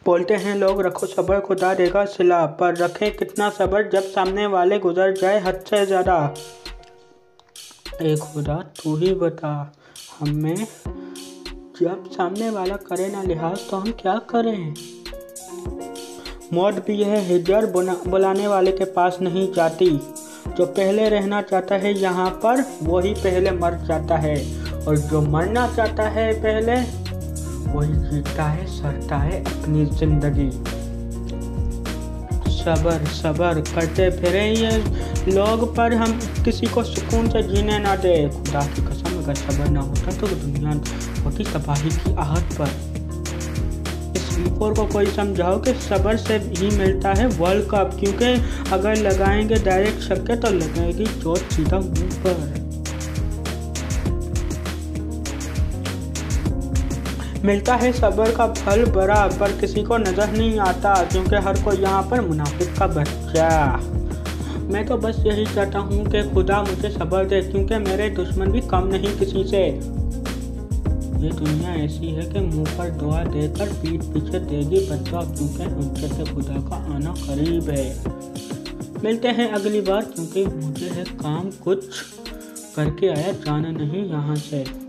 बोलते हैं लोग रखो सब्र खुदा देगा सिला, पर रखें कितना सब्र जब सामने वाले गुजर जाए हद से ज़्यादा। ए खुदा तू ही बता हमें, जब सामने वाला करे ना लिहाज तो हम क्या करें। मौत भी है हिजर बुलाने वाले के पास नहीं जाती, जो पहले रहना चाहता है यहाँ पर वही पहले मर जाता है, और जो मरना चाहता है पहले वही जीता है सरता है अपनी जिंदगी। सब्र सब्र करते फिरे ये लोग, पर हम किसी को सुकून से जीने ना दे। खुदा की कसम अगर सब्र ना होता तो दुनिया होती तबाही की आहट पर। इस v4 को कोई समझाओ कि सब्र से ही मिलता है वर्ल्ड कप, क्योंकि अगर लगाएंगे डायरेक्ट छक्के तो लगेगी चोट सीधा मुंह पर। मिलता है सब्र का फल बड़ा, पर किसी को नजर नहीं आता, क्योंकि हर कोई यहाँ पर मुनाफिक का बच्चा। मैं तो बस यही चाहता हूँ कि खुदा मुझे सब्र दे, क्योंकि मेरे दुश्मन भी कम नहीं किसी से। ये दुनिया ऐसी है कि मुंह पर दुआ देकर पीठ पीछे देगी बच्चा, क्योंकि हुज्जत खुदा का आना करीब है। मिलते हैं अगली बार, क्योंकि मुझे है काम कुछ करके आया, जाना नहीं यहाँ से।